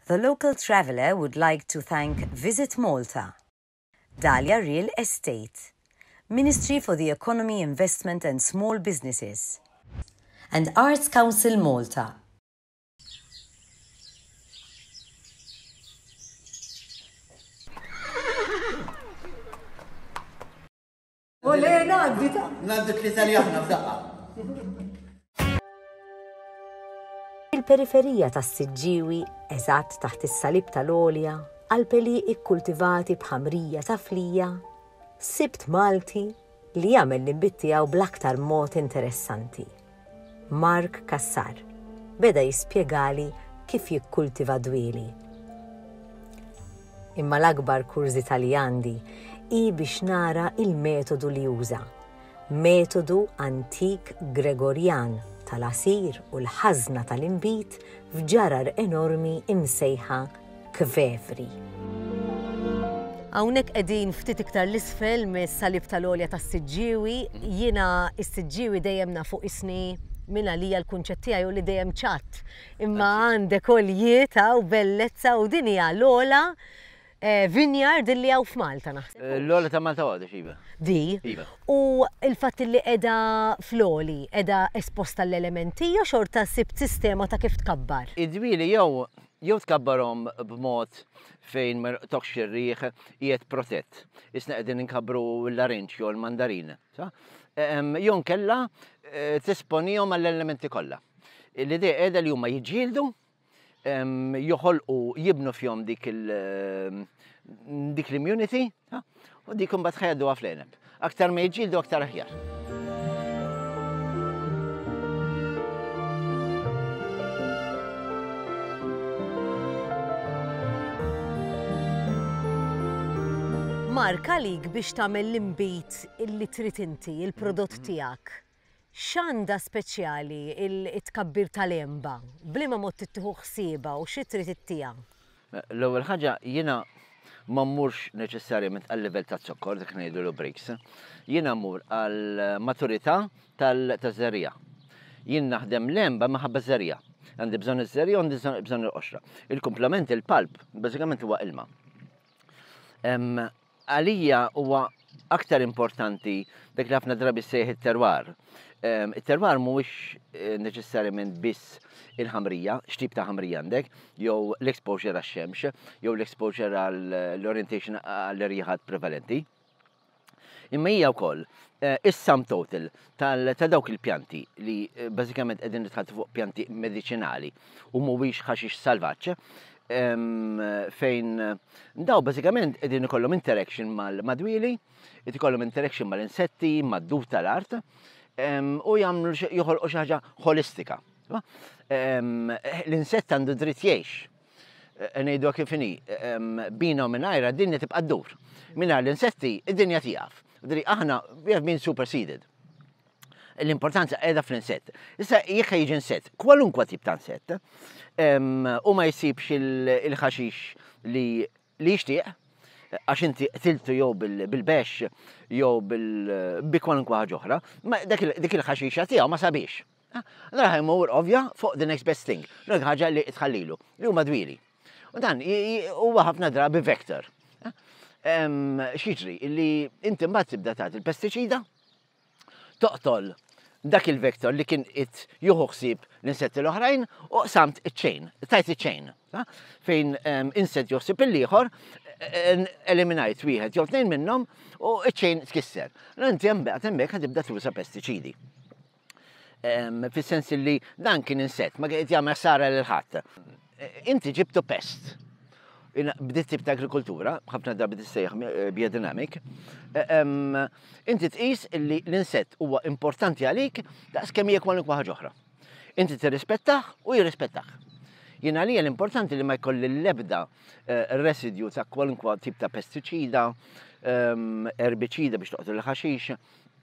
The local traveller would like to thank Visit Malta, Dahlia Real Estate, Ministry for the Economy, Investment and Small Businesses, and Arts Council Malta. Il-periferija tas-Siġġiewi, eżatt taħt is-salib tal-Għolja, alpeli ikkultivati b'ħamrija ta' flija, sibt Malti li jagħmel l-inbiet tiegħu bl-aktar mod interessanti. Mark Kassar beda jispjegali kif jikkultiva dwieli. Imma l-akbar kurżità li għandi hi biex nara il-metodu li juża. Metodu antik Gregorjan tal-għasir u l-ħażna tal-inbit f'ġarar enormi imsejħa kvevri. Hawnhekk qegħdin ftit iktar l-isfel mis-salib tal-Għolja tas-Siġġiewi, jiena s-Siġġiewi dejjem nafu isni minn għalija l-kunċett tiegħi u li dejjem ċatt. Imma għandek oljieta u bellezza u din hija l-ogħla vineyard li hawn f'Malta naħseb. L-ogħla ta' Malta għadha xiba. Di. U il-fatt li qiegħda fl-oli, qiegħda esposta l-elementi jew xorta sibt sistema ta' kif tkabbar? Id-dwieli jew tkabbarhom b'mod fejn ma toqx ir-riħ qiegħed protett. Isna qegħdin inkabru l-arinċ jew l-mandarin. Jew nkella tisponihom għall-elementi kollha. L-idea qiegħda li huma jiġġieldu joħolqu jibnu fihom dik l-immunity u dik imbagħad ħajgħadduha fl-għeneb. Aktar ma jiġġieldu aktar aħjar. Mark, għalik biex tagħmel l-inbit illi trid inti, il-prodott tiegħek. X'għandha speċjali il-tkabbir tal-emba? Bliema mod tittieħu ħsiebha u xi trid ittija? L-ewwel ħaġa jiena ma mmurx neċessarjament għal-livell ta' zokkor dak ngħidulu breaks. Jiena mmur għall-maturità taż-żerriegħa. Jien naħdem l-emba minħabba żerriegħa. Għandi bżonn iż-żerriegħa u għandi bżonn il-qoxra. Il-kumplament il-palp bażikament huwa ilma. Għalija huwa aktar importanti dak li ħafna drabi sejħ it-terwar. Il-terwar mhuwiex neċessarjament biss il-ħamrija, x'tip ta' ħamrija għandek, jew l-exposure għax-xemx, jew l-exposure għall-orientation għall-irjieħat prevalenti. Imma hija wkoll is-sum total ta' dawk il-pjanti li bażikament qegħdin nitħattu fuq pjanti mediċinali u mhuwiex ħaxix salvaġġ, fejn daw bażikament qegħdin ikollhom interaction mal-madwieli, qed ikollhom interaction mal-insetti, mad-dub tal-art, u jagħmlu joħolqu xi ħaġa holistika. L-insett għandu dritt jgħix. Ngħidu kif inhi, bina u mingħajra d-dinja tibqa' ddur. Mingħajr l-insetti id-dinja tieqaf. Aħna we have been superseded. L-importanza qiegħda fl-insett. Issa jekk jiġi insett, kwalunkwa tip ta' insett, u ma jsibx il-ħaxix li jixtieq, għax inti tiltu jew bil-bex jew bi kwalunkwa ħaġa oħra, dik il-ħaxixa tiegħu ma sabiex. Allura ħajmur ovvja fuq the next best thing, l ħaġa li tħallilu, li huma dwieli. U dan huwa ħafna drabi vector. Xiġri li inti mbagħad tibda tagħti il-pestiċida, toqtol dak il-vektor li kien jieħu ħsieb l-insetti l-oħrajn u samt iċ-ċejn, tajt iċ-ċejn. Fejn insett joħsib il-ieħor, eliminajt wieħed jew tnejn minnhom u iċ-ċejn tkisser. Inti hemmhekk ħatibda tuża pestiċidi. Fis-sens li dan kien insett, ma qed jagħmel ħsara lil ħadd. Inti ġibtu pest. Bdiet tip ta' agrikoltura, ħafna drabi tissejjaħ biodynamic, inti tqis li l-insett huwa importanti għalik daqs kemm hija kwalunkwa ħaġa oħra. Inti tirrispettah u jirrispettah. Jien għalija l-importanti li ma jkolli l-ebda residju ta' kwalunkwa tip ta' pestiċida, erbiċida biex toqtol il-ħaxix,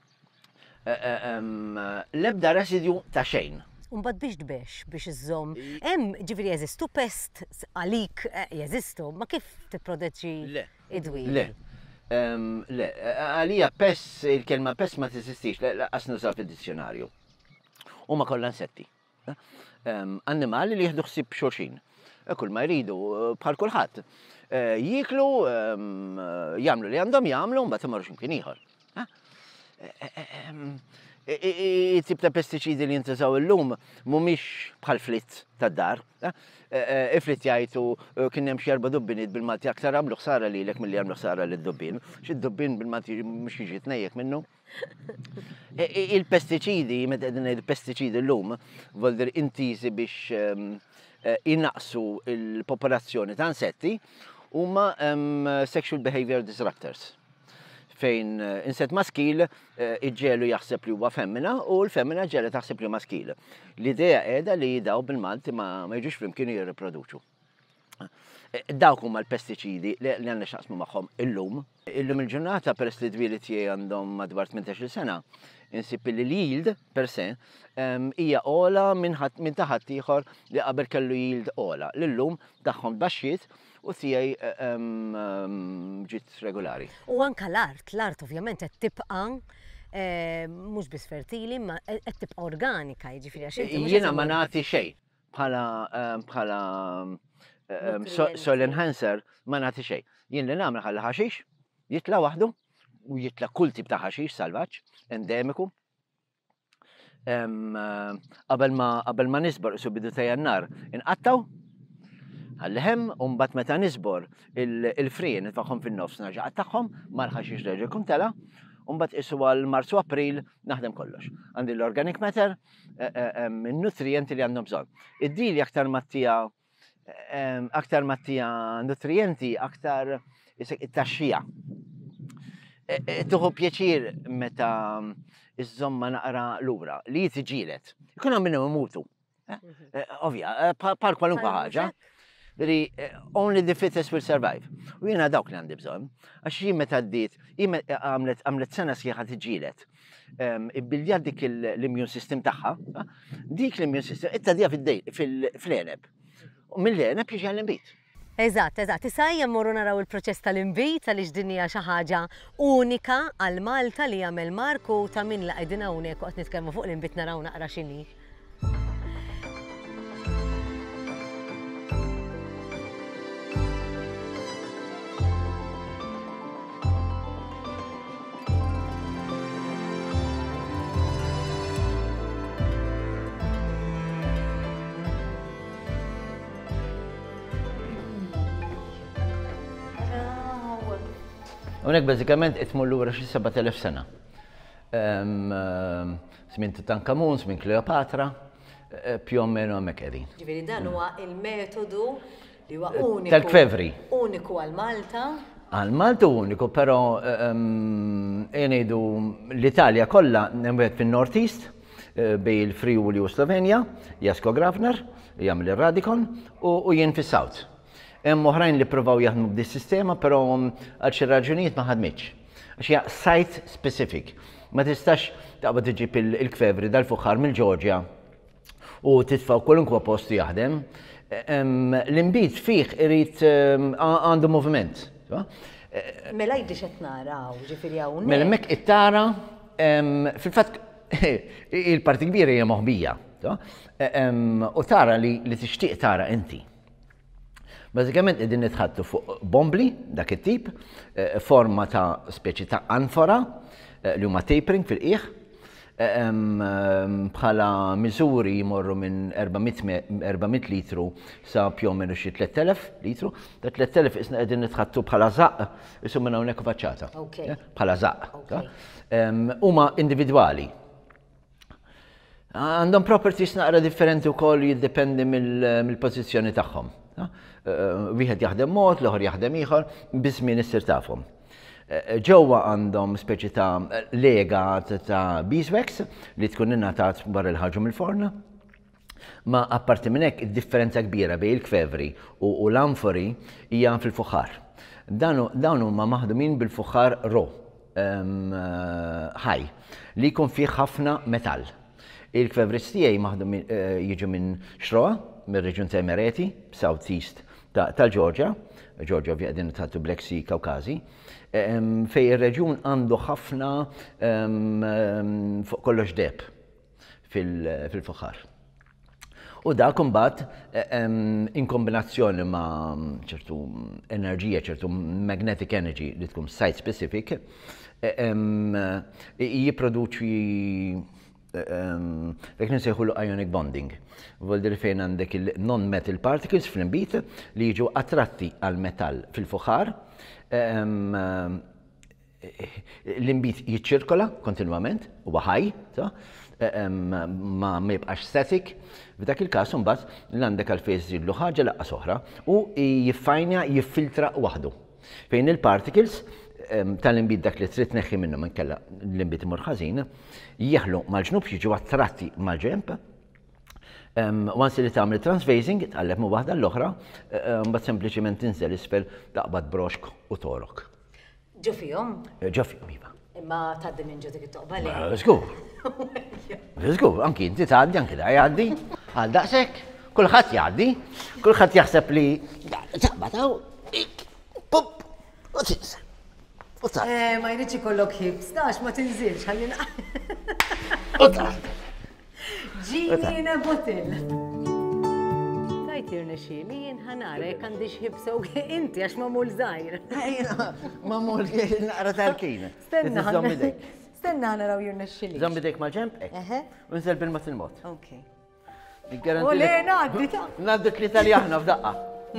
l-ebda residju ta' xejn. Mbagħad biex tbex biex iżżomm. Hemm ġifieri jeżistu pest għalik jeżistu, ma kif tipproteġġi id-dwieli? Le, għalija pest, il-kelma pest ma teżistix, laqas nużaw fid-dizzjonarju. Huma kollha insetti. Annimali li jieħdu ħsieb xulxin. kull ma jridu bħal kulħadd. Jiklu, jagħmlu li għandhom jagħmlu, mbagħad imorru x'imkien ieħor. Tip ta' pestiċidi li jintużaw illum mhumiex bħal flitt tad-dar. Iflitt jgħidu kien hemm xi 4 dubbiniet bil-Malti aktar għamlu ħsara lilek milli għamlu ħsara lid-dubbin. X'id-dubbin bil-Malti mhux jiġi tnejjek minnu. Il-pestiċidi, meta qegħdin ngħidu pestiċidi llum, volder intiżi biex innaqsu l-popolazzjoni ta' insetti huma sexual behavior disruptors. Fejn insett maskil iġġelu jaħseb li huwa femmina u l-femmina ġela taħseb li huwa maskil. L-idea qiegħda li daw bil-Malti ma jiġux flimkien jirriproduċu. Dawk huma l-pestiċidi li għandna x'naqsmu magħhom illum. Illum il-ġurnata peress li dwili tiegħi għandhom madwar 18-il sena, insib li l-yield per se hija ola minn ta' ħadd ieħor li qabel kellu yield ola. L-lum tagħhom baxxiet u tiegħi ġiet regolari. U anke l-art ovvjament qed tibqa' mhux biss fertili, ma qed tibqa' organika, jiġifieri għax inti jiena ma nagħti xejn bħala soil enhancer ma nagħti xejn. Jien li nagħmel ħalli ħaxix jitla' waħdu u jitla' kull tip ta' ħaxix salvaġġ endemiku. Qabel ma nisbor isu bidu ta' Jannar inqattaw għall-ħem, mbagħad meta nisbor il-frien tagħhom fin-nofs nerġa' qattagħhom mal-ħaxix reġa' jkun tela, mbagħad isu għal Marzu April naħdem kollox. Għandi l-organic matter, in-nutrienti li għandhom bżonn. Id-dili aktar mattija nutrienti aktar it-taxxija. Tuħu pjaċir meta iż-żomma naqra lura li tiġilet. Ikun hemm minnhom imutu. Ovvja, bħal kwalunkwe ħaġa. Only the fittest will survive. U jiena dawk li għandi bżonn. Għax jien meta ddiet, għamlet sena sħiħa tiġilet. Ibbiljat dik l-immune system tagħha, dik l-immune system, ittadija fil-eneb. U mill-eneb jiġi għall-imbit. Eżatt. Issa morru naraw il-proċess tal-imbit għaliex din hija xi ħaġa unika għal Malta li jagħmel Marku ta' min li qegħdin hawnhekk u qed nitkellmu fuq l-imbit naraw naqra x'inhi. Unek bażikament qed tmur lura xi 7,000 sena. Żmien Tutankamun, żmien Kleopatra, più o meno hemmhekk qegħdin. Ġifieri dan huwa il-metodu li huwa uniku. Tal-Kvevri. Uniku għal Malta. Għal Malta uniku, però ngħidu l-Italja kollha nemwet fin-Northeast bej il-Friuli u Slovenja, Jasko Grafner, jagħmel ir-Radikon u jien fis-South. Hemm oħrajn li provaw jaħdmu b'di sistema, però għal xi raġunijiet ma ħadmitx. Għax hija site specific. Ma tistax taqbad tiġib il-Kvevri dal-fuħar mill-Ġorġja u titfgħu kwalunkwe post jaħdem. L-imbit fih irid għandu moviment. Mela jgħidix qed naraw, ġifieri hawnhekk. Mela hemmhekk it-tara fil-fatt il-parti kbira hija moħbija. U tara li tixtieq tara inti. Bażikament qegħdin nitħattu fuq bombli dak it-tip, forma ta' speċi ta' anfora li huma tapering fil-qiegħ, bħala miżuri jmorru minn 400 litru sa più o meno xi 3000 litru. Da 3000 isna qegħdin nitħattu bħala żaq isu minn hawnhekk faċċata. Bħala żaq. Huma individwali. Għandhom properties naqra differenti wkoll jiddependi mill-pożizzjoni tagħhom. Wieħed jaħdem mod, l-oħor jaħdem ieħor, biżmien issir tafhom. Ġewwa għandhom speċi ta' lega ta' beeswax li tkun ingħatat barra l-ħarġu mill-forna. Ma apparti minn hekk id-differenza kbira bejn il-Kvevri u l-anfori hija fil-fuħar. Dawn huma maħdumin bil-fuħar raw, ħaj, li jkun fih ħafna metall. Il-Kvevris tiegħi jiġu minn Xroa, mir-reġjun ta' Emereti, South East tal-Ġorġja, Ġorġja qegħdin nitħattu Black Sea Kawkażi, fejn ir-reġjun għandu ħafna fuq kollox deb fil-fuħar. U dak imbagħad in kombinazzjoni ma' ċertu enerġija, ċertu magnetic energy li tkun site specific, jipproduċi dak nsejħu ionic bonding. Vuol fejn għandek il-non-metal particles fl-imbit li jiġu attratti għal metall fil-fuħar, l-imbit jiċċirkola kontinwament, huwa ħaj, ma jibqax static, f'dak il-każ imbagħad l-għandek għalfejn żidlu ħaġa laqqa soħra u jiffajnja jiffiltra waħdu. Fejn il-particles tal-imbit dak li trid tneħħi minnu minn kella l-imbit imur ħażin, jaħlu mal-ġnub jiġu attratti mal-ġemp. Once li tagħmel transfasing, tqalleb mu waħda l-oħra, mbagħad sempliċiment tinżel isfel taqbad broxk u torok. Ġo fihom? Ġo fihom iva. Imma tgħaddi minn ġo dik it-toqba li. Żgur. Żgur, anki inti tgħaddi anki da jgħaddi, għal daqshekk, kulħadd jgħaddi, kulħadd jaħseb li taqbad hawn, pup, u tinsel. Ma jridx ikollok hips, dax ma tinżilx, ħallina. Ġini botil. Tajt jirnexi, li jien ħanara jek għandix hips u inti għax ma mul zaħir. Ma mul naqra tarkina. Stenna ħanaraw jirnexi li. Zombidek ma ġemp, u nżel bil-mat il-mod. Ok. U le, naddi ta' naddi t-lita li aħna f'daqqa.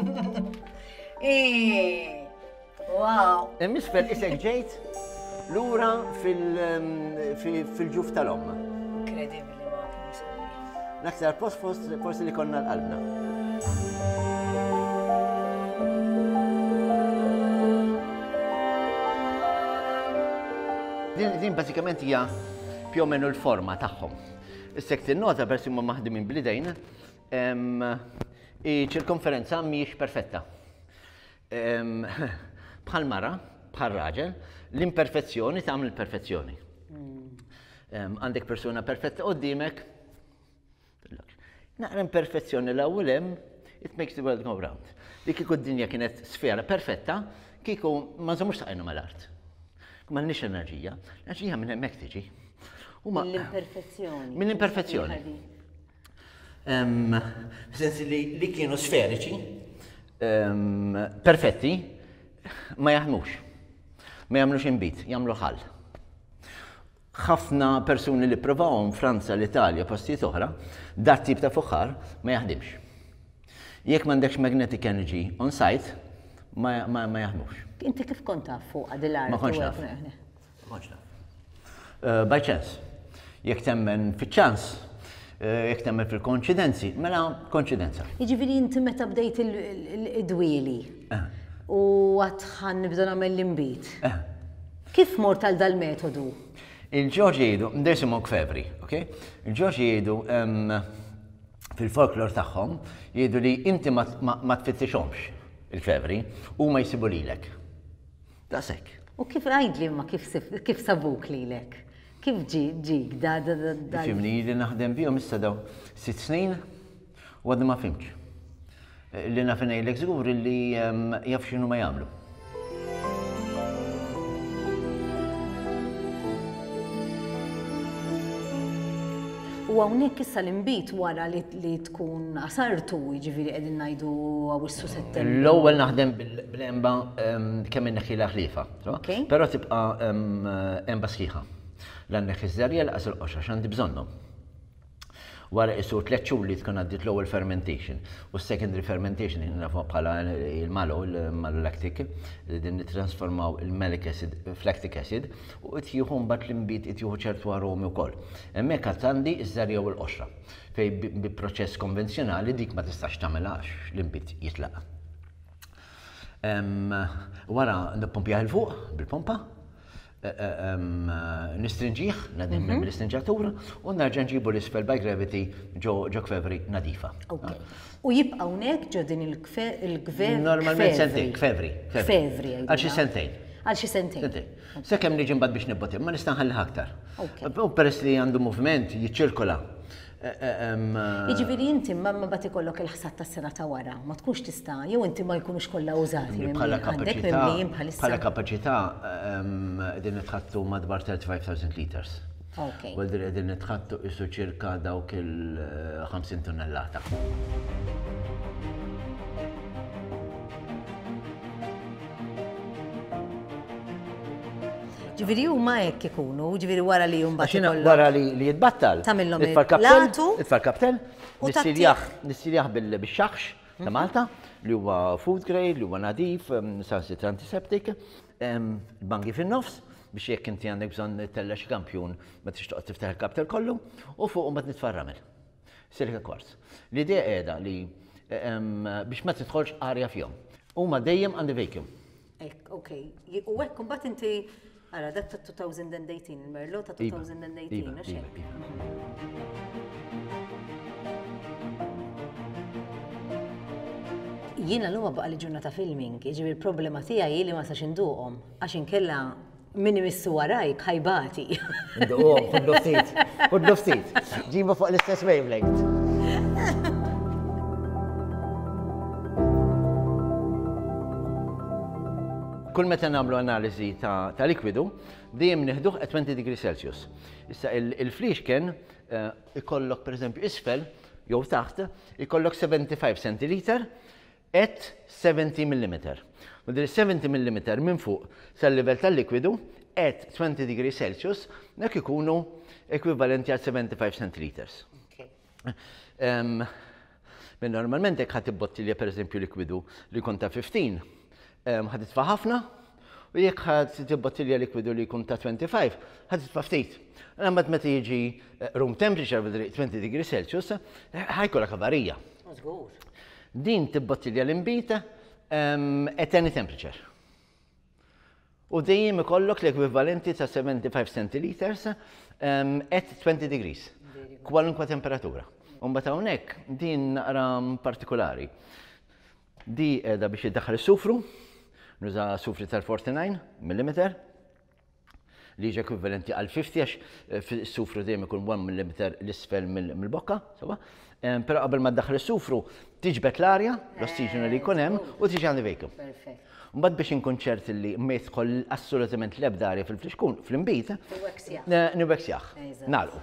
Wow. Misfer isek ġejt l-ura fil-ġuf tal-omma. Incredibili ma' kienu. L-aktar post forsi li konna l-qalbna. Din basikament hija più o meno l-forma tagħhom. Issek tinnota persi huma maħdimin bl-idejn, ċirkonferenza mhijiex perfetta. Bħal mara, bħal raġel, l-imperfezzjoni tagħmel il-perfezzjoni. Għandek persuna perfetta qudiemek, naqra imperfezzjoni l-ewwel hemm, it makes the world go round. Li kieku d-dinja kienet sfera perfetta, kieku ma nżommux taqajna mal-art. M'għandniex enerġija, l-enerġija minn hemmhekk tiġi. Mill-imperfezzjoni. Mill-imperfezzjoni. Sensi li kienu sferiċi, perfetti, ma jaħdmux, ma jagħmlux imbit, jagħmlu ħall. Ħafna persuni li provawhom Franza, l-Italja, postijiet oħra, dat tip ta' fuħar ma jaħdimx. Jekk m'għandekx magnetic energy on site, ma jaħdmux. Inti kif kont taf fuq għadil-art? Ma kontx naf. Ma kontx naf. By chance. Jekk temmen fiċ-ċans, jekk temmen fil-konċidenzi, mela konċidenza. Jiġifieri inti meta bdejt il-idwieli u għadħan nibda nagħmel l-imbit. Kif mort għal dal-metodu? Il-ġoġi jgħidu, ndesimu kfebri, ok? Il-ġoġi jgħidu fil-folklor tagħhom jgħidu li inti ma tfittixhomx il-kfebri u ma jsibu lilek. Daqshekk. U kif għajdli ma kif sabuk lilek? Kif ġik da? Fimni li naħdem bihom issa daw 6 snin u għadni ma fimx. Li nafinajlek żgur li jaf x'inhu ma jagħmlu. U hawnhekk issa l-imbit wara li tkun asartu, jiġifieri qegħdin ngħidu Awwissu Settembru. L-ewwel naħdem bil-emba kemm inneħħilha ħliefa, però tibqa' emba sħiħa. L-għandek iż-żerja laqas il-qoxa x'għandi bżonnhom. Wara isur 3 xhur li tkun għaddit l-ewwel fermentation u s-secondary fermentation nafu bħala il-malo, il-malolactic, din nittransformaw il-malic acid f'lactic acid u tjieħu mbagħad l-imbit tjieħu ċertu aromi wkoll. Hemmhekk għad għandi iż-żerja u l-qoxra fejn bi proċess konvenzjonali dik ma tistax tagħmilha għax l-imbit jitlaqa. Wara nippompjah il fuq bil-pompa, nistrinġiħ, nadim mill-istrinġatur, u nerġa' nġibu l-isfel by gravity ġo kfebri nadifa. U jibqa' hawnhekk ġo din il-kfebri. Normalment sentejn, kfebri. Kfebri. Għal xi sentejn. Għal xi sentejn. Sekemm niġi mbagħad biex nibbotim, ma nista' nħalli aktar. U peress li għandu moviment jiċċirkola. Jiġifieri inti ma bagħad ikollok il-ħsad tas-sena ta' wara, ma tkunx tista' jew inti ma jkunux kollha użati. Bħala kapaċità din itħattu madwar 35,000 liters. Għadri għedin nitħattu isu ċirka dawk il-50 tonnellata. Ġifieri huma hekk ikunu, ġifieri wara li jumbat. Wara li jitbattal. Tamillhom il-latu. Itfal-kaptel, nissiljaħ bil-xaħx ta' Malta, li huwa food grade, li huwa nadif, sansit antiseptic, bangi fin-nofs, biex jekk inti għandek bżonn tella xi kampjun ma tixtieq tiftaħ il-kaptel kollu u fuq ma tnitfarramel. Silika kwarz. L-idea qiegħda li biex ma tidħolx arja fihom. Huma dejjem għandi vacuum. Ekk, okej. U hekk imbagħad inti ara dak ta' 2018 il-Merlot ta' 2018 Jiena l-huwa baqa li ġurnata filming, jiġifieri il-problema tiegħi li ma sax induqhom għax inkella min imissu warajk ħajbati. Induqhom, ħudlu ftit. Ġibu fuq l-istess wavelength. Kull meta nagħmlu analiżi ta' likwidu, dejjem nieħduh at 20 degrees Celsius. Issa il-fliexken ikollok pereżempju isfel jew taħt ikollok 75 centiliter at 70 mm. U dir 70 mm minn fuq sal-livell tal-likwidu at 20 degrees Celsius nek ikunu ekwivalenti għal 75 centiliters. Normalment hekk ħadd ibbottilja pereżempju likwidu li jkun ta' 15 ħad titfa' ħafna u jekk ħadd tibbottilja likwidu li jkun ta' 25 ħad titfa' ftit. Mbagħad meta jiġi room temperature 20 degrees Celsius ħajkollok avarija. Din tibbottilja l-imbita at any temperature. U dejjem ikollok l-ekwivalenti ta' 75 centiliters at 20 degrees. Kwalunkwa temperatura. Mbagħad hawnhekk din naqra partikolari. Di qiegħda biex iddaħħal is-sufru, nuża sufri tal-49 mm, li ġa ekwivalenti għal 50 għax fis-sufru dejjem ikun 1 mm l-isfel mill-bokka, sewa. Però qabel ma ddaħħal is-sufru tiġbed l-arja, l-ossiġenu li jkun hemm u tiġi għandi vacuum. Mbagħad biex inkun ċert li ma jidħol assolutament l-ebda arja fil-fliexkun fl-imbit, niweksjaħ, nagħlqu.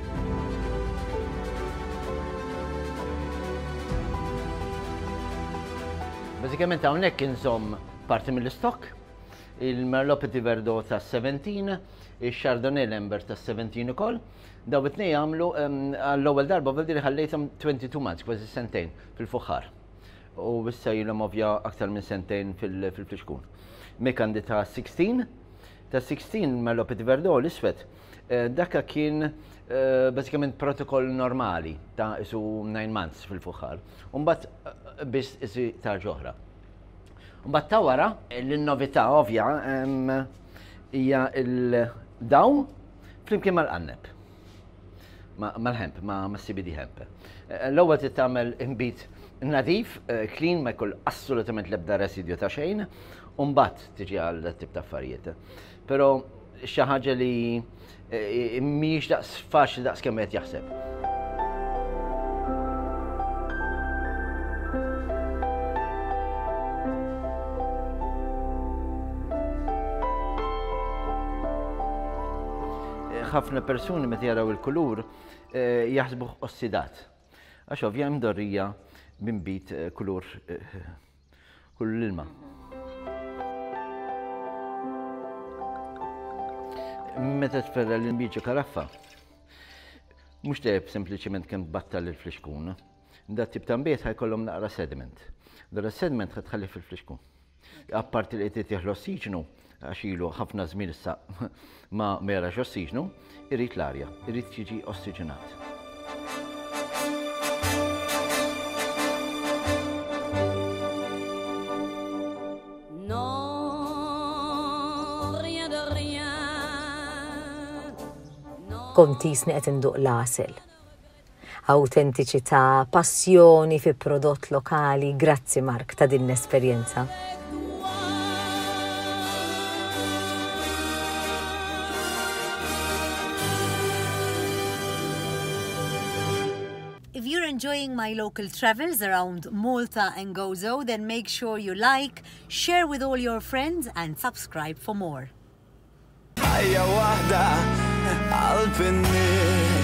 Bażikament hawnhekk inżomm parti mill-istokk, il-Merlot Petit Verdot ta' 17, il-Chardonnay Lambert ta' 17 ukoll. Daw it-tnej għamlu għall-ewwel darba b'diri ħallejthom 22 months, kważi sentejn fil-fuħħar. U issa ilhom ovvja aktar minn sentejn fil-fliexkun. Mekandi ta' 16 Merlot Petit Verdot l-iswed. Dakka kien bażikament protokoll normali ta' isu 9 months fil-fuħħar. U mbagħad biss isi ta' ġoħra. Mbagħad ta' wara l-novità ovvja hija il-dawn flimkien mal-qanneb. Mal-hemp, ma' CBD hemp. L-ewwel titgħamel imbit nadif, clean, ma jkoll assolutament l-ebda residju ta' xejn, u mbagħad tiġi għal tip ta' affarijiet. Però xi ħaġa li mhijiex daqs faċli daqs kemm qed jaħseb. ħafna persuni meta jaraw il-kulur jaħsbuh ossidat. Għax ovvja mdorrija b'imbit kulur kull l-ilma. Meta tferra l-imbit karaffa, mhux teb sempliċement kemm tbattal il-fliexkun. Da tip ta' mbiet ħajkollhom naqra sediment. Dara sediment ħadħalli fil-fliexkun. Apparti li qed jieħ l-ossiġnu, għax ilu ħafna żmien issa ma jarax ossiġnu, irrid l-arja, irrid jiġi ossiġenat. Kontisni qed induq l-għasel. Awtentiċità, passjoni fi prodott lokali, grazzi Mark ta' din l-esperjenza. If you're enjoying my local travels around Malta and Gozo, then make sure you like, share with all your friends and subscribe for more. għal-pinni